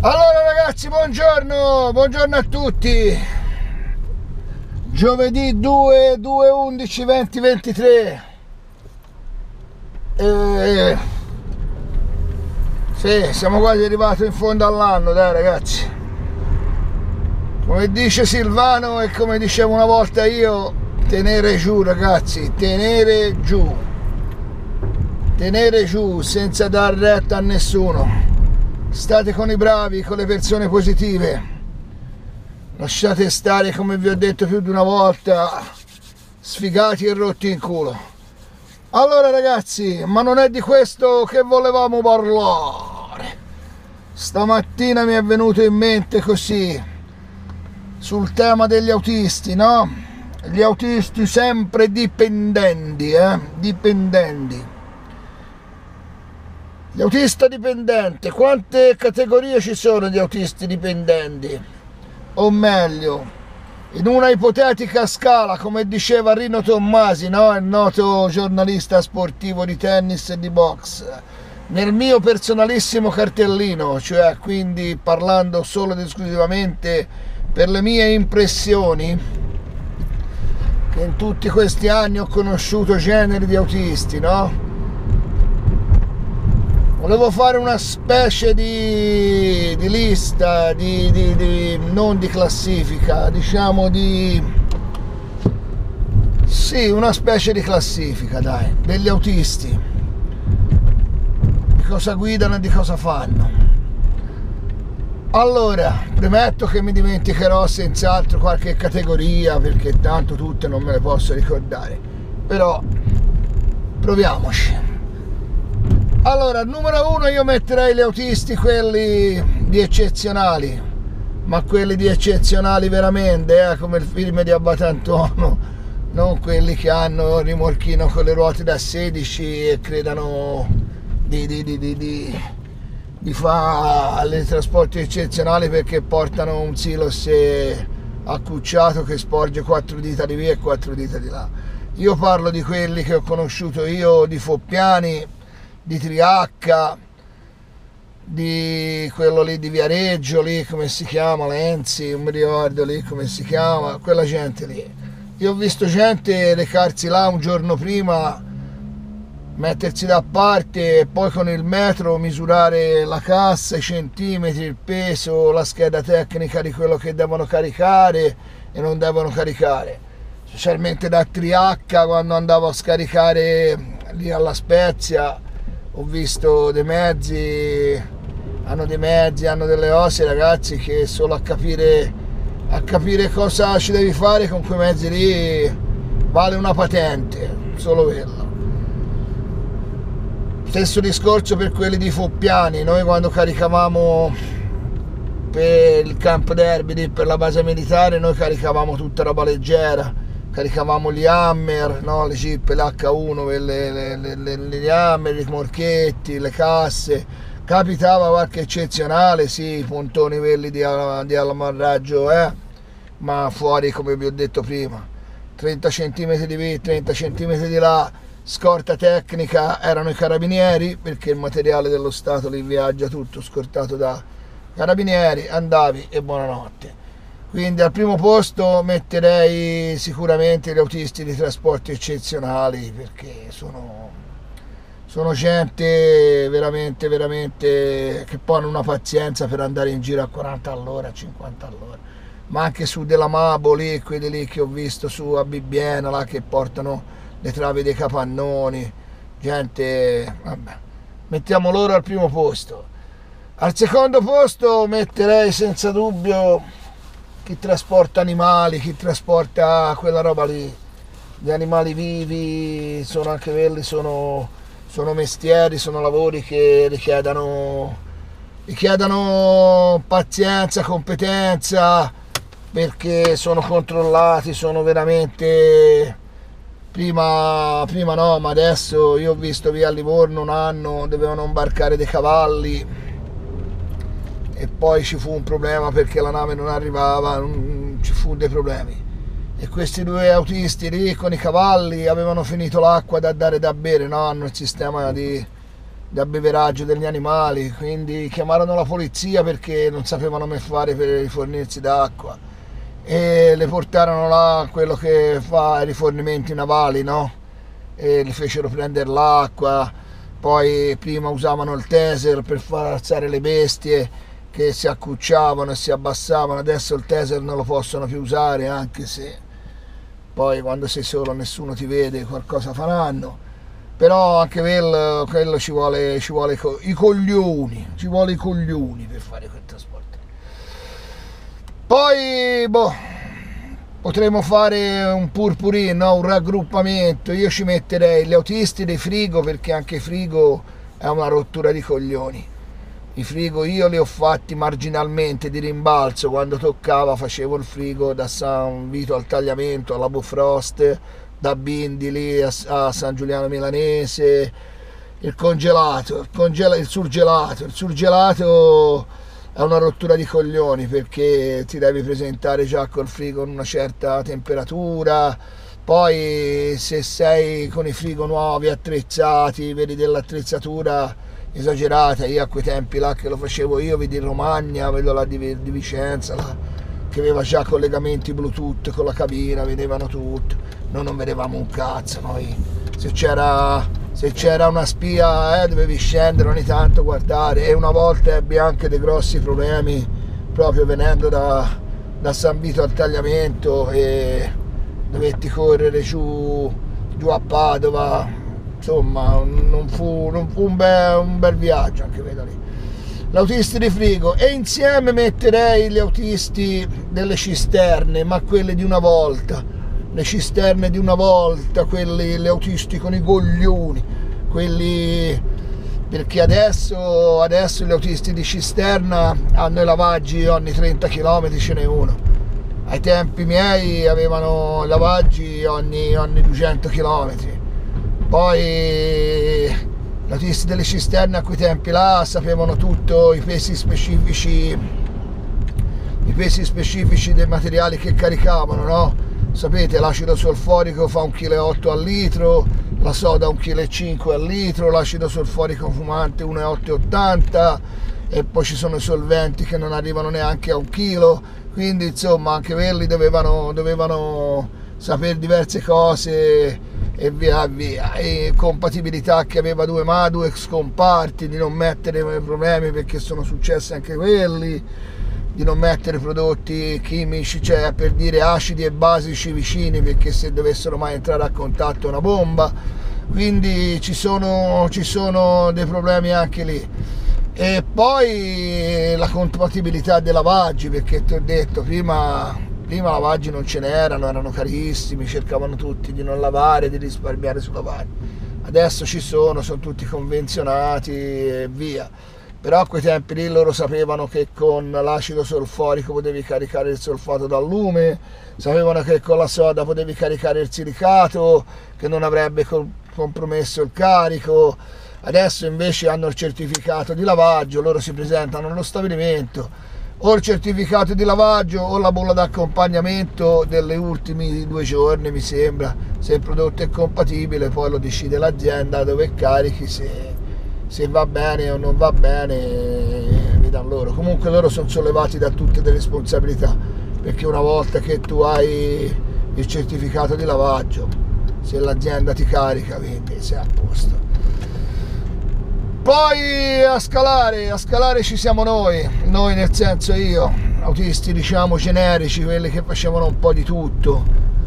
Allora ragazzi, buongiorno a tutti. Giovedì 2/11/2023. Sì, siamo quasi arrivati in fondo all'anno, dai ragazzi. Come dice Silvano e come dicevo una volta io, tenere giù ragazzi, tenere giù senza dar retta a nessuno. State con i bravi, con le persone positive, lasciate stare, come vi ho detto più di una volta, sfigati e rotti in culo. Allora ragazzi, ma non è di questo che volevamo parlare. Stamattina mi è venuto in mente così, sul tema degli autisti, no? Gli autisti sempre dipendenti, dipendenti. Gli autisti dipendenti, quante categorie ci sono di autisti dipendenti? O meglio, in una ipotetica scala, come diceva Rino Tommasi, no? Il noto giornalista sportivo di tennis e di box, nel mio personalissimo cartellino, cioè quindi parlando solo ed esclusivamente per le mie impressioni, che in tutti questi anni ho conosciuto generi di autisti, no? Volevo fare una specie di lista, non di classifica, diciamo sì, una specie di classifica, dai, degli autisti, di cosa guidano e di cosa fanno. Allora, premetto che mi dimenticherò senz'altro qualche categoria, perché tanto tutte non me le posso ricordare, però proviamoci. Allora, numero uno io metterei gli autisti, quelli di eccezionali, ma quelli di eccezionali veramente, come il film di Abate Antuono, non quelli che hanno il rimorchino con le ruote da 16 e credano di fare trasporti eccezionali perché portano un silos accucciato che sporge 4 dita di qui e 4 dita di là. Io parlo di quelli che ho conosciuto io, di Foppiani, di Triacca, di quello lì di Viareggio, lì come si chiama, Lenzi, non mi ricordo lì come si chiama, quella gente lì. Io ho visto gente recarsi là un giorno prima, mettersi da parte e poi con il metro misurare la cassa, i centimetri, il peso, la scheda tecnica di quello che devono caricare e non devono caricare. Specialmente da Triacca, quando andavo a scaricare lì alla Spezia, ho visto dei mezzi, hanno delle osse ragazzi, che solo a capire cosa ci devi fare con quei mezzi lì vale una patente, solo quello. Stesso discorso per quelli di Foppiani. Noi quando caricavamo per il Camp Derby, per la base militare, noi caricavamo tutta roba leggera, caricavamo gli Hammer, no? Le Jeep, l'H1, gli Hammer, i rimorchetti, le casse. Capitava qualche eccezionale, sì, i pontoni quelli di amarraggio, ma fuori, come vi ho detto prima, 30 cm di qui, 30 cm di là, scorta tecnica, erano i carabinieri, perché il materiale dello Stato lì viaggia tutto scortato da carabinieri, andavi e buonanotte. Quindi al primo posto metterei sicuramente gli autisti di trasporti eccezionali, perché sono gente veramente che poi hanno una pazienza per andare in giro a 40 all'ora, a 50 all'ora. Ma anche su della Mabo lì, quelli lì che ho visto su a Bibbiena, là, che portano le travi dei capannoni, gente, vabbè, mettiamo loro al primo posto. Al secondo posto metterei senza dubbio chi trasporta animali, chi trasporta quella roba lì, gli animali vivi, sono anche quelli, sono mestieri, sono lavori che richiedono pazienza, competenza, perché sono controllati, sono veramente, prima no, ma adesso io ho visto via a Livorno un anno, dovevano imbarcare dei cavalli e poi ci fu un problema perché la nave non arrivava, ci fu dei problemi, e questi due autisti lì con i cavalli avevano finito l'acqua da dare da bere, no? Hanno il sistema di di abbeveraggio degli animali, quindi chiamarono la polizia perché non sapevano come fare per rifornirsi d'acqua e le portarono là a quello che fa i rifornimenti navali, no? E le fecero prendere l'acqua. Poi prima usavano il taser per far alzare le bestie che si accucciavano e si abbassavano, adesso il taser non lo possono più usare, anche se poi quando sei solo nessuno ti vede, qualcosa faranno. Però anche quello ci vuole i coglioni, ci vuole i coglioni per fare quel trasporto. Poi potremmo fare un purpurino, no? Un raggruppamento. Io ci metterei gli autisti dei frigo, perché anche frigo è una rottura di coglioni. I frigo io li ho fatti marginalmente di rimbalzo, quando toccava facevo il frigo da San Vito al Tagliamento alla Bofrost, da Bindili a San Giuliano Milanese, il congelato, il surgelato è una rottura di coglioni, perché ti devi presentare già col frigo in una certa temperatura. Poi se sei con i frigo nuovi, attrezzati, vedi dell'attrezzatura esagerata. Io a quei tempi là che lo facevo io, vedi Romagna, vedo la di Vicenza là, che aveva già collegamenti Bluetooth con la cabina, vedevano tutto. Noi non vedevamo un cazzo, noi se c'era una spia dovevi scendere ogni tanto a guardare, e una volta ebbi anche dei grossi problemi proprio venendo da San Vito al Tagliamento, e dovetti correre giù a Padova. Insomma, non fu un bel viaggio anche quello lì. Gli autisti di frigo, e insieme metterei gli autisti delle cisterne, ma quelle di una volta, le cisterne di una volta, gli autisti con i coglioni, quelli, perché adesso gli autisti di cisterna hanno i lavaggi ogni 30 km, ce n'è uno. Ai tempi miei avevano lavaggi ogni 200 km. Poi gli autisti delle cisterne a quei tempi là sapevano tutto, i pesi specifici dei materiali che caricavano, no? Sapete, l'acido solforico fa 1,8 kg al litro, la soda 1,5 kg al litro, l'acido solforico fumante 1,880, e poi ci sono i solventi che non arrivano neanche a 1 chilo, quindi insomma anche quelli dovevano sapere diverse cose, e via via. E compatibilità che aveva due scomparti, di non mettere problemi, perché sono successi anche quelli, di non mettere prodotti chimici, cioè per dire acidi e basici vicini, perché se dovessero mai entrare a contatto una bomba. Quindi ci sono dei problemi anche lì. E poi la compatibilità dei lavaggi, perché ti ho detto prima lavaggi non ce n'erano, erano carissimi, cercavano tutti di non lavare, di risparmiare su lavaggi. Adesso ci sono tutti convenzionati e via. Però a quei tempi lì loro sapevano che con l'acido solforico potevi caricare il solfato dal lume, sapevano che con la soda potevi caricare il silicato, che non avrebbe compromesso il carico. Adesso invece hanno il certificato di lavaggio, loro si presentano nello stabilimento, o il certificato di lavaggio o la bolla d'accompagnamento delle ultimi 2 giorni, mi sembra. Se il prodotto è compatibile poi lo decide l'azienda dove carichi, se va bene o non va bene, vedano loro. Comunque loro sono sollevati da tutte le responsabilità, perché una volta che tu hai il certificato di lavaggio, se l'azienda ti carica, vedi, sei a posto. Poi a scalare ci siamo noi nel senso io, autisti diciamo generici, quelli che facevano un po' di tutto,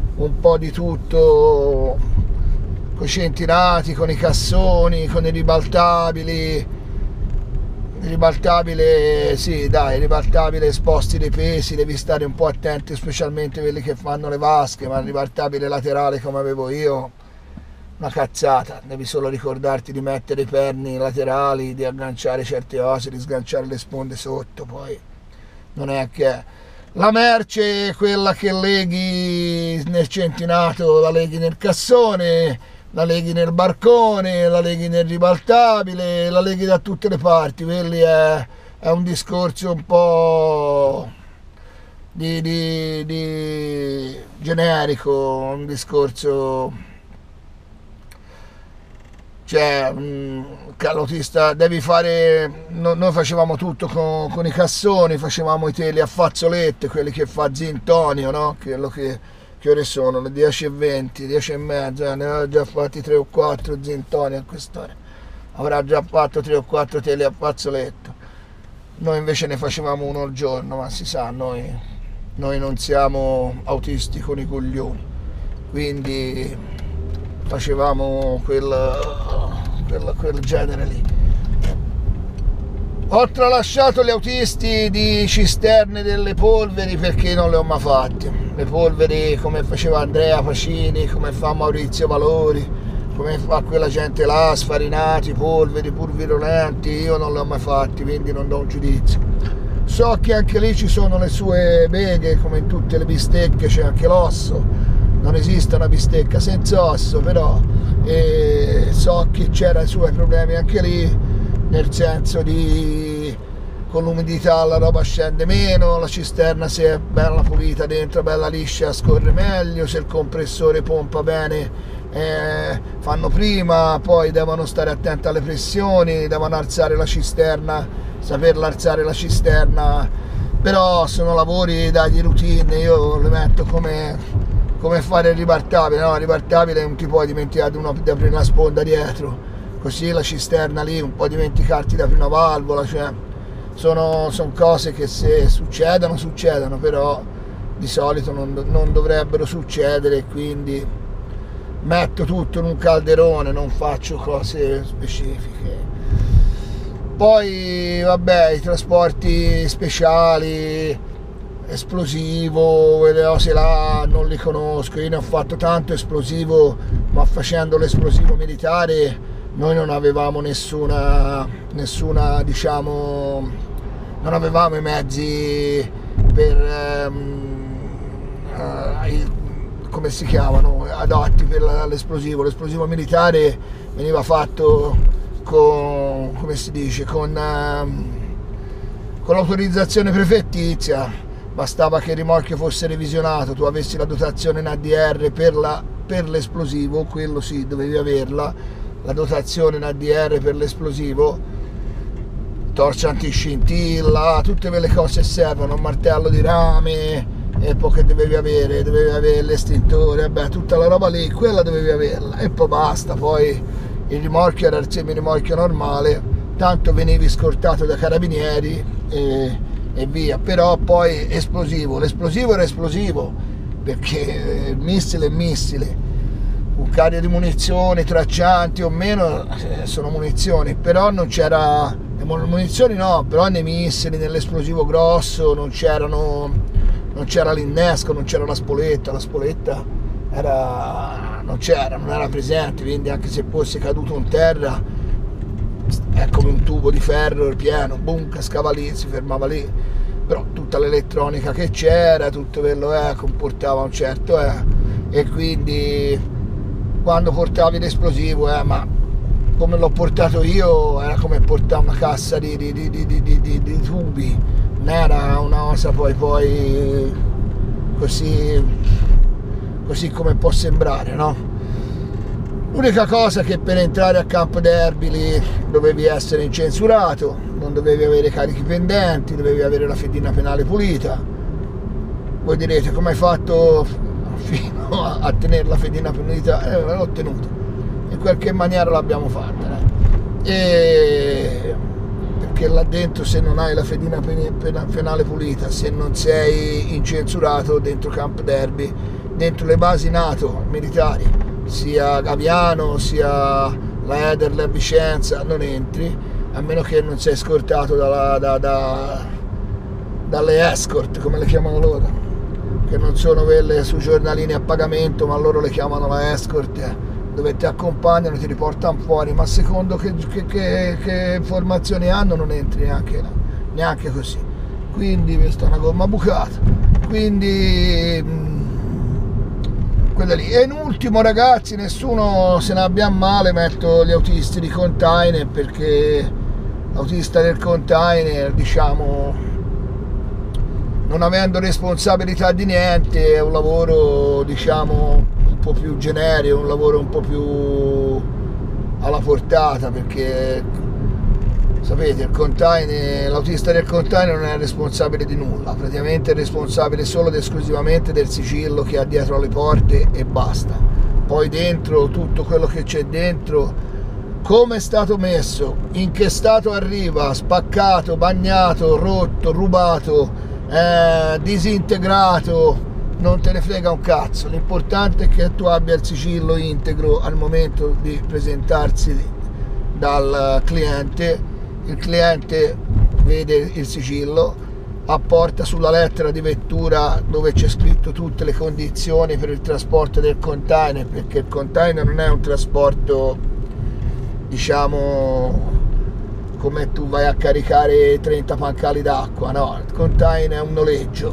con i centinati, con i cassoni, con i ribaltabili. Il ribaltabile, sì dai, il ribaltabile esposti dei pesi, devi stare un po' attenti, specialmente quelli che fanno le vasche, ma il ribaltabile laterale come avevo io, una cazzata, devi solo ricordarti di mettere i perni laterali, di agganciare certe cose, di sganciare le sponde sotto, poi non è che la merce, quella che leghi nel centinato, la leghi nel cassone, la leghi nel barcone, la leghi nel ribaltabile, la leghi da tutte le parti. Quelli è un discorso un po' di generico, un discorso cioè l'autista devi fare, noi facevamo tutto con i cassoni, facevamo i teli a fazzolette, quelli che fa Zintonio, no? Che ore sono? Le 10:20, 10:30, ne aveva già fatti 3 o 4 Zintonio a quest'ora, avrà già fatto 3 o 4 teli a fazzoletto. Noi invece ne facevamo uno al giorno, ma si sa, noi non siamo autisti con i coglioni, quindi facevamo quel genere lì. Ho tralasciato gli autisti di cisterne delle polveri perché non le ho mai fatte. Le polveri come faceva Andrea Pacini, come fa Maurizio Valori, come fa quella gente là, sfarinati, polveri pur virulenti, io non le ho mai fatti, quindi non do un giudizio. So che anche lì ci sono le sue beghe, come in tutte le bistecche c'è anche l'osso. Non esiste una bistecca senza osso, però so che c'era i suoi problemi anche lì, nel senso di con l'umidità la roba scende meno, la cisterna se è bella pulita dentro, bella liscia, scorre meglio, se il compressore pompa bene fanno prima, poi devono stare attenti alle pressioni, devono alzare la cisterna, saperla alzare la cisterna, però sono lavori di routine, io li metto come fare il ribaltabile, no? Il ribaltabile non ti puoi dimenticare di aprire una sponda dietro, così la cisterna lì un po' dimenticarti di aprire una valvola, cioè sono cose che se succedono, però di solito non dovrebbero succedere, quindi metto tutto in un calderone, non faccio cose specifiche. Poi vabbè, i trasporti speciali, esplosivo, quelle cose là non li conosco, io ne ho fatto tanto esplosivo, ma facendo l'esplosivo militare noi non avevamo nessuna diciamo, non avevamo i mezzi per come si chiamano, adatti per l'esplosivo. L'esplosivo militare veniva fatto con, come si dice, con l'autorizzazione prefettizia, bastava che il rimorchio fosse revisionato, tu avessi la dotazione in ADR per l'esplosivo, quello sì, dovevi averla, la dotazione in ADR per l'esplosivo, torcia antiscintilla, tutte quelle cose servono, un martello di rame, e poi che dovevi avere l'estintore, vabbè, tutta la roba lì, quella dovevi averla, e poi basta. Poi il rimorchio era il semirimorchio normale, tanto venivi scortato da carabinieri e via. Però poi l'esplosivo era esplosivo, perché il missile è missile, un carico di munizioni, traccianti o meno, sono munizioni, però non c'era, le munizioni no, però nei missili, nell'esplosivo grosso non c'era l'innesco, non c'era la spoletta non era presente, quindi anche se fosse caduto in terra è come un tubo di ferro pieno, boom, cascava lì, si fermava lì, però tutta l'elettronica che c'era, tutto quello comportava un certo e quindi quando portavi l'esplosivo ma come l'ho portato io era come portare una cassa di tubi, non era una cosa poi così come può sembrare, no? L'unica cosa è che per entrare a Campo Derby lì dovevi essere incensurato, non dovevi avere carichi pendenti, dovevi avere la fedina penale pulita. Voi direte come hai fatto fino a tenere la fedina pulita? L'ho tenuta, in qualche maniera l'abbiamo fatta, perché là dentro, se non hai la fedina penale pulita, se non sei incensurato dentro Camp Derby, dentro le basi NATO militari, sia Gaviano sia la Ederle a Vicenza, non entri, a meno che non sei scortato dalle escort, come le chiamano loro, che non sono quelle su giornalini a pagamento, ma loro le chiamano la escort, dove ti accompagnano e ti riportano fuori, ma secondo che informazioni hanno non entri neanche così, quindi questa è una gomma bucata, quindi quella lì. E in ultimo, ragazzi, nessuno se ne abbia male, metto gli autisti di container, perché l'autista del container, diciamo, non avendo responsabilità di niente, è un lavoro, diciamo, un po' più generico, un lavoro un po' più alla portata, perché sapete, il container, l'autista del container non è responsabile di nulla, praticamente è responsabile solo ed esclusivamente del sigillo che ha dietro alle porte e basta. Poi dentro, tutto quello che c'è dentro, come è stato messo, in che stato arriva, spaccato, bagnato, rotto, rubato, disintegrato, non te ne frega un cazzo. L'importante è che tu abbia il sigillo integro al momento di presentarsi dal cliente. Il cliente vede il sigillo, apporta sulla lettera di vettura dove c'è scritto tutte le condizioni per il trasporto del container, perché il container non è un trasporto, diciamo, come tu vai a caricare 30 pancali d'acqua, no, il container è un noleggio.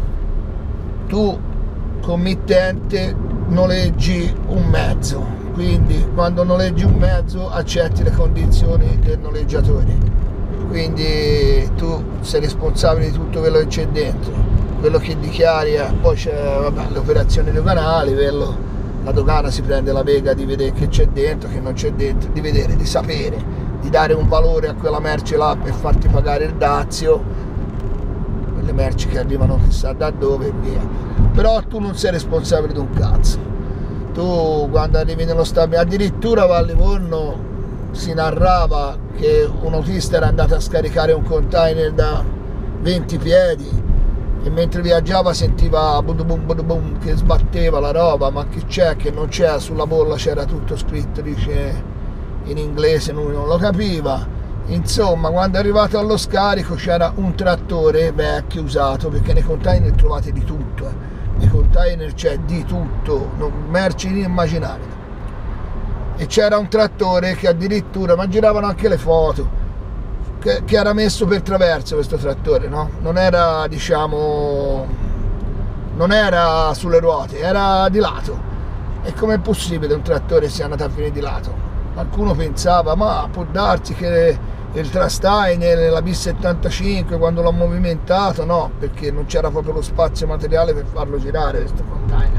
Tu, committente, noleggi un mezzo, quindi quando noleggi un mezzo accetti le condizioni del noleggiatore, quindi tu sei responsabile di tutto quello che c'è dentro, quello che dichiari. Poi c'è, vabbè, le operazioni doganali, la dogana si prende la bega di vedere che c'è dentro, che non c'è dentro, di vedere, di sapere, di dare un valore a quella merce là per farti pagare il dazio, quelle merci che arrivano chissà da dove e via. Però tu non sei responsabile di un cazzo. Tu quando arrivi nello stabilimento, addirittura a Livorno si narrava che un autista era andato a scaricare un container da 20 piedi e mentre viaggiava sentiva budubum che sbatteva la roba, ma che c'è, che non c'è, sulla bolla c'era tutto scritto, dice in inglese, lui non lo capiva. Insomma, quando è arrivato allo scarico c'era un trattore vecchio usato, perché nei container trovate di tutto, nei container c'è di tutto, merci inimmaginabili, e c'era un trattore che addirittura, ma giravano anche le foto, che era messo per traverso questo trattore, no? Non era, diciamo, non era sulle ruote, era di lato. E com'è possibile un trattore sia andato a finire di lato? Qualcuno pensava, ma può darsi che il Trasteiner, la B75, quando l'ho movimentato, no, perché non c'era proprio lo spazio materiale per farlo girare questo container.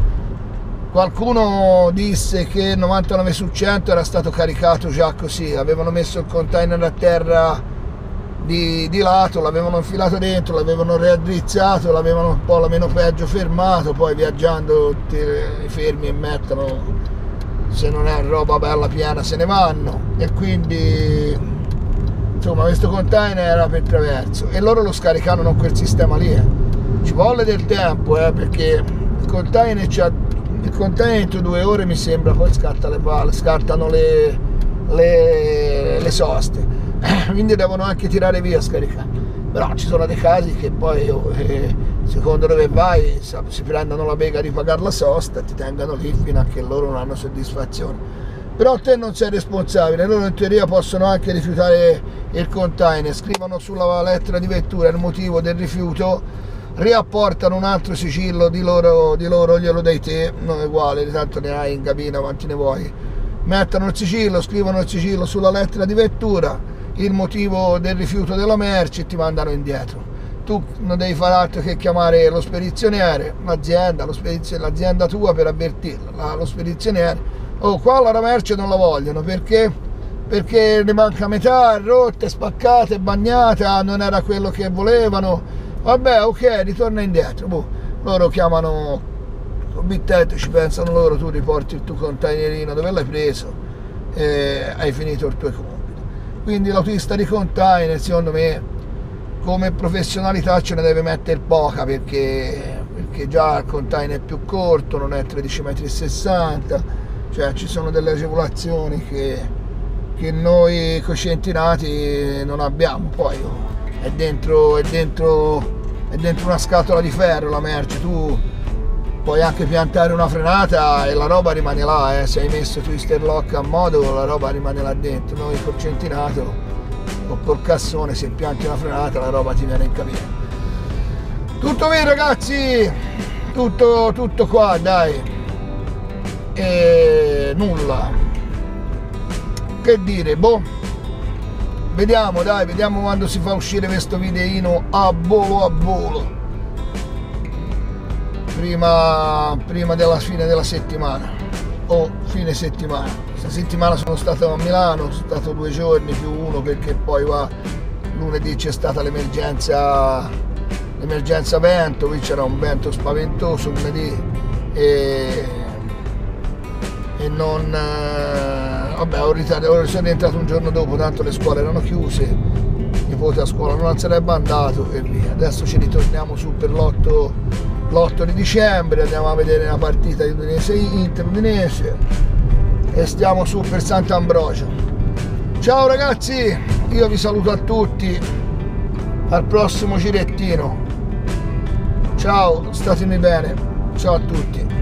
Qualcuno disse che il 99 su 100 era stato caricato già così, avevano messo il container a terra di lato, l'avevano infilato dentro, l'avevano raddrizzato, l'avevano un po' la meno peggio fermato, poi viaggiando fermi e mettono, se non è roba bella piena se ne vanno, e quindi insomma questo container era per traverso e loro lo scaricarono con quel sistema lì. Ci volle del tempo, perché il container entro 2 ore mi sembra, poi scatta le palle, scattano le soste, quindi devono anche tirare via, scaricare. Però ci sono dei casi che poi secondo dove vai si prendono la bega di pagare la sosta, ti tengono lì fino a che loro non hanno soddisfazione. Però te non sei responsabile, loro in teoria possono anche rifiutare il container, scrivono sulla lettera di vettura il motivo del rifiuto, riapportano un altro sigillo di loro glielo dai te, non è uguale, tanto ne hai in cabina quanti ne vuoi, mettono il sigillo, scrivono il sigillo sulla lettera di vettura, il motivo del rifiuto della merce, e ti mandano indietro. Tu non devi fare altro che chiamare lo spedizioniere, l'azienda tua, per avvertirla, lo spedizioniere: oh, qua la merce non la vogliono, perché ne manca metà, è rotta, è spaccata, è bagnata, non era quello che volevano. Vabbè, ok, ritorna indietro. Loro chiamano committente, ci pensano loro, tu riporti il tuo containerino dove l'hai preso e hai finito il tuo compito. Quindi l'autista di container, secondo me, come professionalità ce ne deve mettere poca, perché già il container è più corto, non è 13,60 m, cioè ci sono delle agevolazioni che noi coscientinati non abbiamo. Poi è dentro una scatola di ferro la merce, tu puoi anche piantare una frenata e la roba rimane là, se hai messo twister lock a modo la roba rimane là dentro. Noi col centinato o col cassone, se pianti una frenata la roba ti viene in cabina. Tutto bene ragazzi, tutto qua, dai, e nulla che dire, vediamo quando si fa uscire questo videino a volo, prima della fine della settimana o fine settimana. questa settimana sono stato a Milano, sono stato 2 giorni più uno perché poi lunedì c'è stata l'emergenza vento, qui c'era un vento spaventoso lunedì e non vabbè, sono rientrato un giorno dopo, tanto le scuole erano chiuse, il nipote a scuola non sarebbe andato e via. Adesso ci ritorniamo su per l'8 di dicembre, andiamo a vedere una partita di Inter Udinese e stiamo su per Sant'Ambrogio. Ciao ragazzi, io vi saluto a tutti, al prossimo girettino, ciao, statemi bene, ciao a tutti.